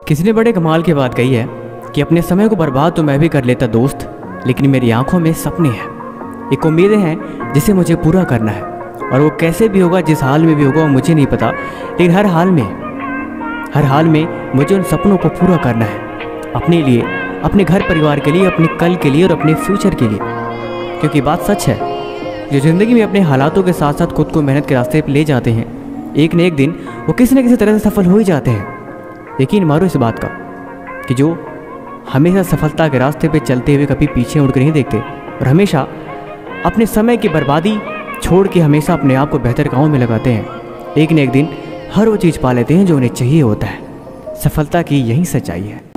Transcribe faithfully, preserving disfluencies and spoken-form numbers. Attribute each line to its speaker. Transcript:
Speaker 1: किसी ने बड़े कमाल की बात कही है कि अपने समय को बर्बाद तो मैं भी कर लेता दोस्त, लेकिन मेरी आंखों में सपने हैं, एक उम्मीदें हैं जिसे मुझे पूरा करना है। और वो कैसे भी होगा, जिस हाल में भी होगा, मुझे नहीं पता, लेकिन हर हाल में हर हाल में मुझे उन सपनों को पूरा करना है, अपने लिए, अपने घर परिवार के लिए, अपने कल के लिए और अपने फ्यूचर के लिए। क्योंकि बात सच है, जो ज़िंदगी में अपने हालातों के साथ साथ खुद को मेहनत के रास्ते पर ले जाते हैं, एक न एक दिन वो किसी न किसी तरह से सफल हो ही जाते हैं। यकीन मारो इस बात का कि जो हमेशा सफलता के रास्ते पे चलते हुए कभी पीछे मुड़कर नहीं देखते और हमेशा अपने समय की बर्बादी छोड़ के हमेशा अपने आप को बेहतर कामों में लगाते हैं, एक न एक दिन हर वो चीज़ पा लेते हैं जो उन्हें चाहिए होता है। सफलता की यही सच्चाई है।